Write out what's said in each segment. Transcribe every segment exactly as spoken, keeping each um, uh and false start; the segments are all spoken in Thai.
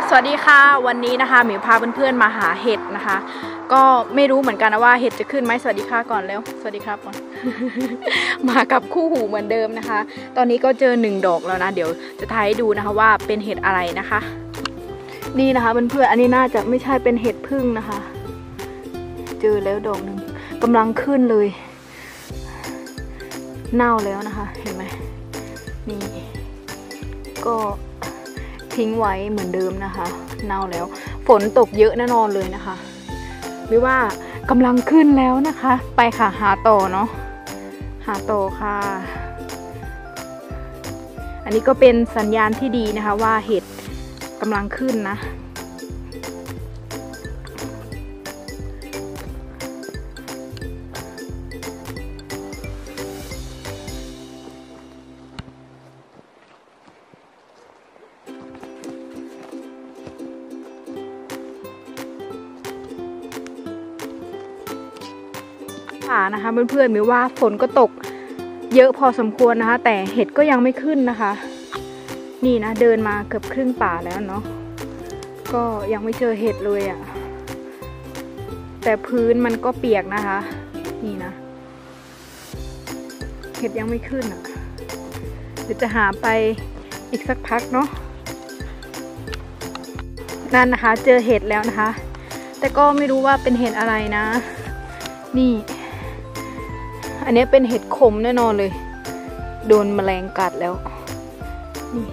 สวัสดีค่ะวันนี้นะคะหมิวพาเพื่อนๆมาหาเห็ดนะคะก็ไม่รู้เหมือนกันนะว่าเห็ดจะขึ้นไหมสวัสดีค่ะก่อนแล้วสวัสดีครับก่อน มากับคู่หูเหมือนเดิมนะคะตอนนี้ก็เจอหนึ่งดอกแล้วนะเดี๋ยวจะถ่ายให้ดูนะคะว่าเป็นเห็ดอะไรนะคะนี่นะคะเพื่อนๆอันนี้น่าจะไม่ใช่เป็นเห็ดพึ่งนะคะเจอแล้วดอกหนึ่งกำลังขึ้นเลยเน่าแล้วนะคะเห็นไหมนี่ก็ทิ้งไว้เหมือนเดิมนะคะเน่าแล้วฝนตกเยอะแน่นอนเลยนะคะไม่ว่ากำลังขึ้นแล้วนะคะไปค่ะหาต่อเนาะหาต่อค่ะอันนี้ก็เป็นสัญญาณที่ดีนะคะว่าเห็ดกำลังขึ้นนะนะคะเพื่อนๆมิวว่าฝนก็ตกเยอะพอสมควรนะคะแต่เห็ดก็ยังไม่ขึ้นนะคะนี่นะเดินมาเกือบครึ่งป่าแล้วเนาะก็ยังไม่เจอเห็ดเลยอะ่ะแต่พื้นมันก็เปียกนะคะนี่นะเห็ดยังไม่ขึ้นอะ่ะเดี๋ยวจะหาไปอีกสักพักเนาะนั่นนะคะเจอเห็ดแล้วนะคะแต่ก็ไม่รู้ว่าเป็นเห็ดอะไรนะนี่อันนี้เป็นเห็ดขมแน่นอนเลยโดนแมลงกัดแล้วนี่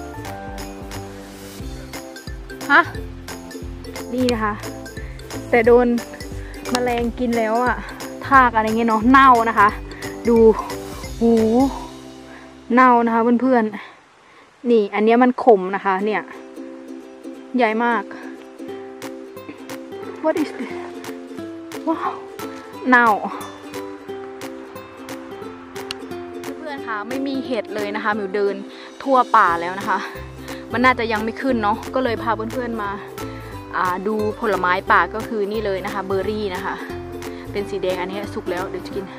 ฮะนี่นะคะแต่โดนแมลงกินแล้วอะทากอะไรเงี้ยเนาะเน่านะคะดูหูเน่านะคะเพื่อนๆนี่อันนี้มันขมนะคะเนี่ยใหญ่มาก What is this ว้าวเน่าไม่มีเห็ดเลยนะคะมิวเดินทั่วป่าแล้วนะคะมันน่าจะยังไม่ขึ้นเนาะก็เลยพาเพื่อนๆมาดูผลไม้ป่าก็คือนี่เลยนะคะเบอร์รี่นะคะเป็นสีแดงอันนี้สุกแล้วเดี๋ยวจะกิน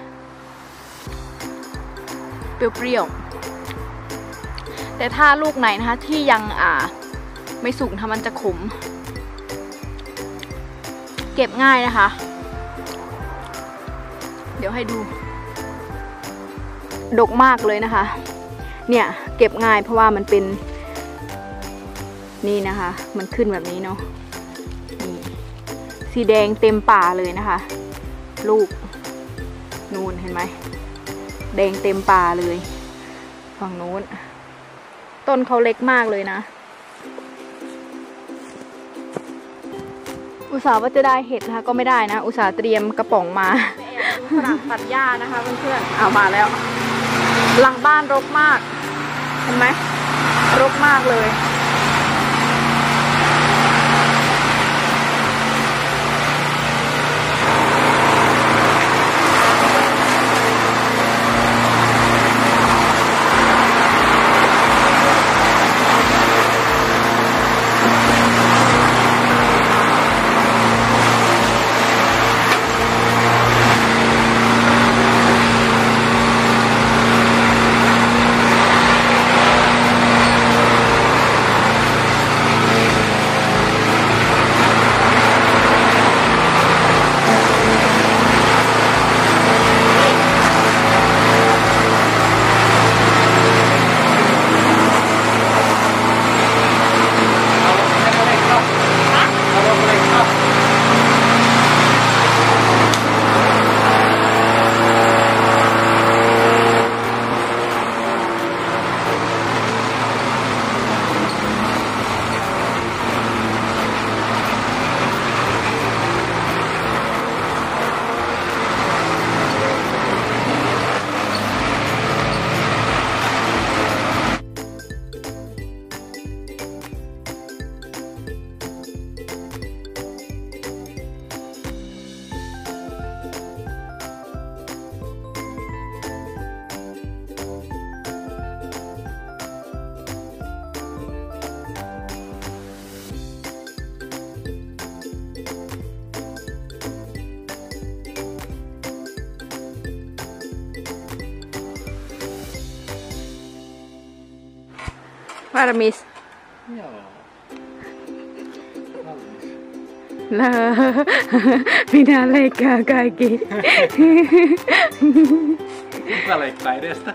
เปรี้ยวๆแต่ถ้าลูกไหนนะคะที่ยังอ่าไม่สุกนะคะมันจะขมเก็บง่ายนะคะเดี๋ยวให้ดูดกมากเลยนะคะเนี่ยเก็บง่ายเพราะว่ามันเป็นนี่นะคะมันขึ้นแบบนี้เนาะนี่สีแดงเต็มป่าเลยนะคะลูกนูนเห็นไหมแดงเต็มป่าเลยฝั่งโน้นต้นเขาเล็กมากเลยนะอุตส่าห์ว่าจะได้เห็ดนะคะก็ไม่ได้นะอุตส่าห์เตรียมกระป๋องมาฝรั่งตัดหญ้านะคะเพื่อนๆเอามาแล้วหลังบ้านรกมากเห็นไหมรกมากเลยAramis. Ja. เลอไม่น่าเลยกากายกิอะไรไปเด้อ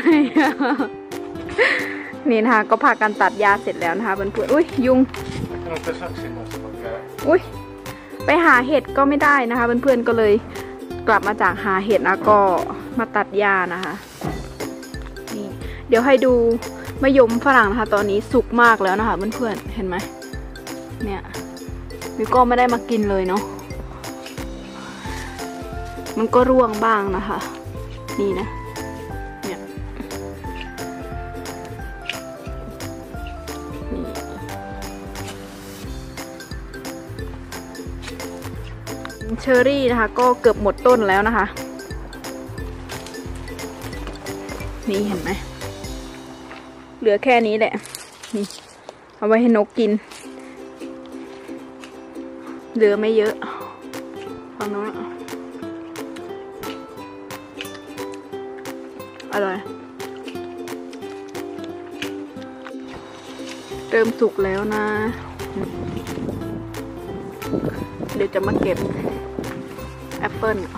นี่นะคะก็พากันตัดยาเสร็จแล้วนะคะเพื่อนๆอุ้ยยุงอุ้ยไปหาเห็ดก็ไม่ได้นะคะเพื่อนๆก็เลยกลับมาจากหาเห็ดนะก็มาตัดยานะคะนี่เดี๋ยวให้ดูมะยมฝรั่งนะคะตอนนี้สุกมากแล้วนะคะเพื่อนๆเห็นไหมเนี่ยมิวก็ไม่ได้มากินเลยเนาะมันก็ร่วงบ้างนะคะนี่นะเนี่ยเชอรี่นะคะก็เกือบหมดต้นแล้วนะคะนี่เห็นไหมเหลือแค่นี้แหละนี่เอาไว้ให้นกกินเหลือไม่เยอะฝั่งนู้นอร่อยเริ่มสุกแล้วนะเดี๋ยวจะมาเก็บแอปเปิ้ลย่า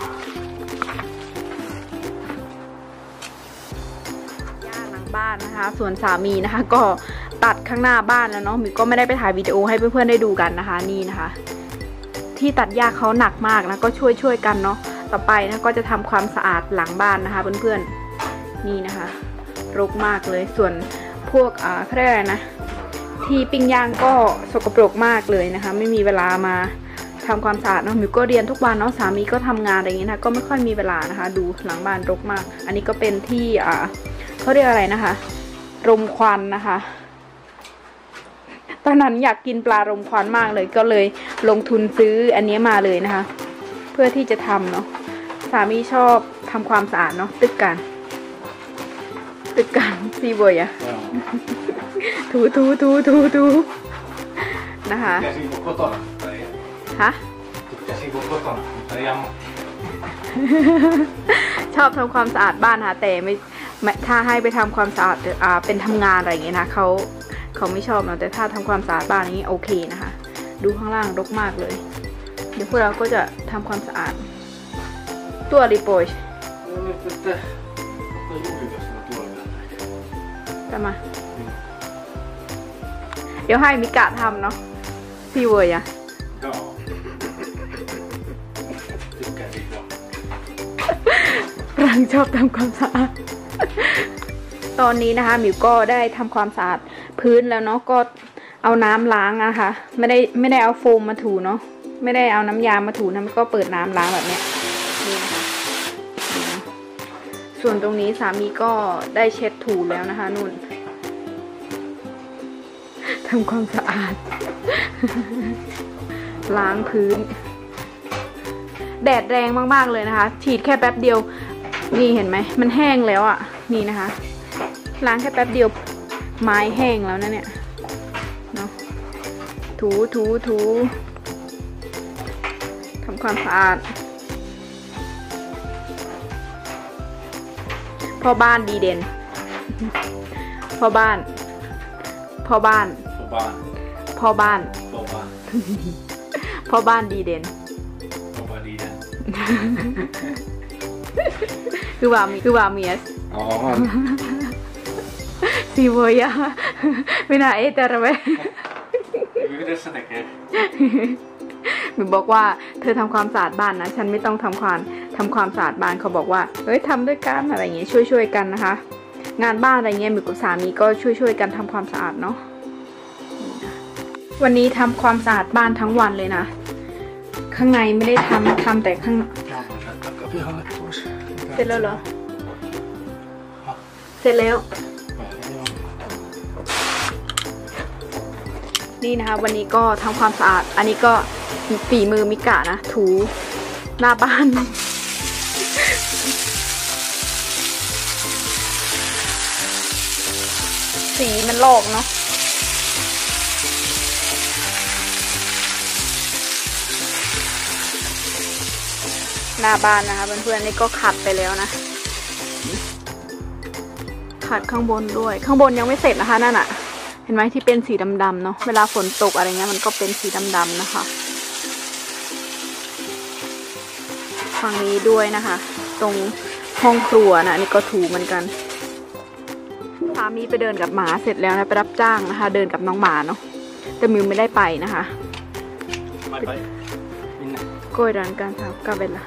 หลังบ้านนะคะส่วนสามีนะคะก็ตัดข้างหน้าบ้านแล้วเนาะมิวก็ไม่ได้ไปถ่ายวิดีโอให้เพื่อนๆได้ดูกันนะคะนี่นะคะที่ตัดหญ้าเขาหนักมากนะก็ช่วยช่วยกันเนาะต่อไปนะก็จะทำความสะอาดหลังบ้านนะคะเพื่อนๆนี่นะคะรกมากเลยส่วนพวกอ่าเขาเรียกอะไรนะที่ปิ้งย่างก็สกปรกมากเลยนะคะไม่มีเวลามาทำความสะอาดเนาะมิวก็เรียนทุกวันเนาะสามีก็ทำงานอะไรอย่างเงี้ยนะก็ไม่ค่อยมีเวลานะคะดูหลังบ้านรกมากอันนี้ก็เป็นที่อ่าเขาเรียกอะไรนะคะรมควันนะคะตอนนั้นอยากกินปลารมควันมากเลยก็เลยลงทุนซื้ออันนี้มาเลยนะคะเพื่อที่จะทำเนาะสามีชอบทำความสะอาดเนาะตึกกันตึกกันซีบอยอะถูถูถูถูถูนะคะฮะชอบทำความสะอาดบ้านค่ะแต่ไม่ถ้าให้ไปทำความสะอาดอ่าเป็นทำงานอะไรอย่างเงี้ยนะเขาเขาไม่ชอบนะแต่ถ้าทำความสะอาดบ้านนี้โอเคนะคะดูข้างล่างรกมากเลยเดี๋ยวพวกเราก็จะทำความสะอาดตัวรีโปยทำมาเดี๋ยวให้มิกะทำเนาะซีเวอร์อะรังชอบทำความสะอาดตอนนี้นะคะมิวก็ได้ทำความสะอาดพื้นแล้วเนาะก็เอาน้ำล้างนะคะไม่ได้ไม่ได้เอาโฟมมาถูเนาะไม่ได้เอาน้ำยามาถูนะมันก็เปิดน้ำล้างแบบเนี้ยนี่นะคะส่วนตรงนี้สามีก็ได้เช็ดถูแล้วนะคะนุ่นทำความสะอาดล้างพื้นแดดแรงมากๆเลยนะคะฉีดแค่แป๊บเดียวนี่เห็นไหมมันแห้งแล้วอ่ะนี่นะคะล้างแค่แป๊บเดียวไม้แห้งแล้วนะเนี่ยเนาะถูถูถูทำความสะอาดพ่อบ้านดีเด่นพ่อบ้านพ่อบ้านพ่อบ้านพ่อบ้านพ่อบ้านดีเด่นพ่อบ้านดีเด่นคือว่ามีคือว่ามีสอ๋อซีโบยาไม่น่าเอตระเวมิบอกว่าเธอทำความสะอาดบ้านนะฉันไม่ต้องทำความทำความสะอาดบ้านเขาบอกว่าเฮ้ยทำด้วยกันอะไรอย่างเงี้ยช่วยช่วยกันนะคะงานบ้านอะไรเงี้ยมิกับสามีก็ช่วยช่วยกันทำความสะอาดเนาะวันนี้ทำความสะอาดบ้านทั้งวันเลยนะข้างในไม่ได้ทำทำแต่ข้างเสร็จแล้วเหรอเสร็จแล้วนี่นะคะวันนี้ก็ทำความสะอาดอันนี้ก็ฝีมือมิกะนะถูหน้าบ้านสีมันลอกเนาะหน้าบ้านนะคะเพื่อนๆนี่ก็ขัดไปแล้วนะขัดข้างบนด้วยข้างบนยังไม่เสร็จนะคะนั่นอะเห็นไหมที่เป็นสีดำๆเนาะเวลาฝนตกอะไรเงี้ยมันก็เป็นสีดำๆนะคะฝั่งนี้ด้วยนะคะ ตรงห้องครัวนะนี่ก็ถูเหมือนกันสามีไปเดินกับหมาเสร็จแล้วนะไปรับจ้างนะคะ เดินกับน้องหมาเนาะแต่มิวไม่ได้ไปนะคะไม่ไปมินนะก้อยร้านการทำกาเบลล่า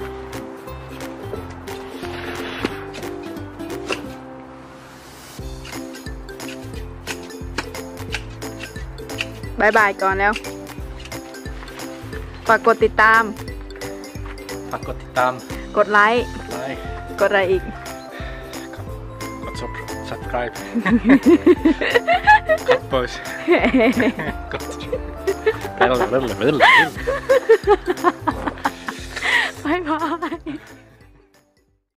บายบายก่อนแล้วฝากกดติดตามฝากกดติดตามกดไลค์ไลค์กดอะไรอีกกด subscribe กด post กดเรื่อยๆเรื่อยๆบายบาย